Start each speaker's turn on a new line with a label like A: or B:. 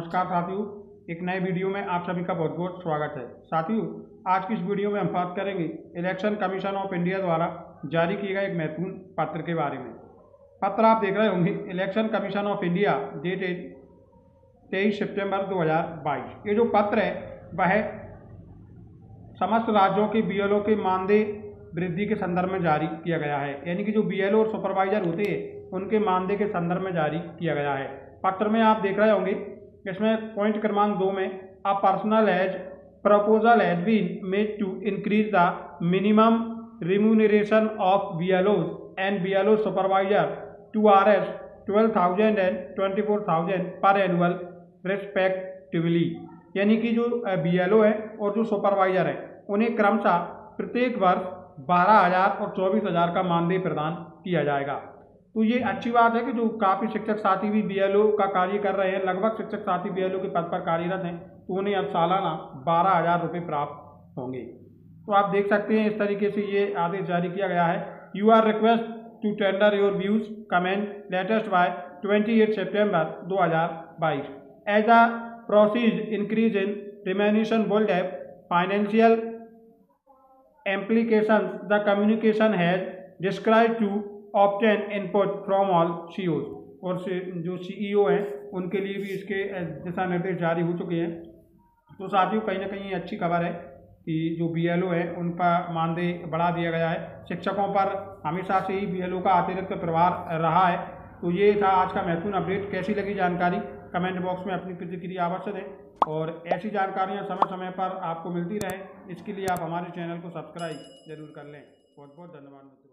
A: नमस्कार साथियों, एक नए वीडियो में आप सभी का बहुत बहुत स्वागत है। साथियों, आज की इस वीडियो में हम बात करेंगे इलेक्शन कमीशन ऑफ इंडिया द्वारा जारी किए गए एक महत्वपूर्ण पत्र के बारे में। पत्र आप देख रहे होंगे, election commission of India dated 23 सितंबर 2022। ये जो पत्र है वह समस्त राज्यों के BLO के मानदेय वृद्धि के संदर्भ में जारी किया गया है। यानी कि जो BLO और सुपरवाइजर होते हैं उनके मानदेय के संदर्भ में जारी किया गया है। पत्र में आप देख रहे होंगे, इसमें पॉइंट क्रमांक 2 में a personal as proposal has been made to increase the minimum remuneration of BLOs and BLO supervisor to Rs 12,000 and 24,000 per annual respectively. यानी कि जो BLO है और जो सुपरवाइजर है उन्हें क्रमशः प्रत्येक वर्ष 12,000 और 24,000 का मानदेय प्रदान किया जाएगा। तो ये अच्छी बात है कि जो काफ़ी शिक्षक साथी भी BLO का कार्य कर रहे हैं, लगभग शिक्षक साथी BLO के पद पर कार्यरत हैं, तो उन्हें अब सालाना 12,000 रुपये प्राप्त होंगे। तो आप देख सकते हैं इस तरीके से ये आदेश जारी किया गया है। You are request to tender your views comment latest by 28 सितंबर 2022 as a proceeds increase in remuneration bold have financial implications. The communication has described to obtain input from all CEOs और जो CEO हैं उनके लिए भी इसके दिशा निर्देश जारी हो चुके हैं। तो साथियों, कहीं ना कहीं अच्छी खबर है कि जो BLO है उन पर मानदेय बढ़ा दिया गया है। शिक्षकों पर हमेशा से ही BLO का अतिरिक्त प्रभार रहा है। तो ये था आज का महत्वपूर्ण अपडेट। कैसी लगी जानकारी कमेंट बॉक्स में अपनी प्रतिक्रिया अवश्य दें और ऐसी जानकारियां समय समय पर आपको मिलती रहे, इसके लिए आप हमारे चैनल को सब्सक्राइब जरूर कर लें। बहुत बहुत धन्यवाद।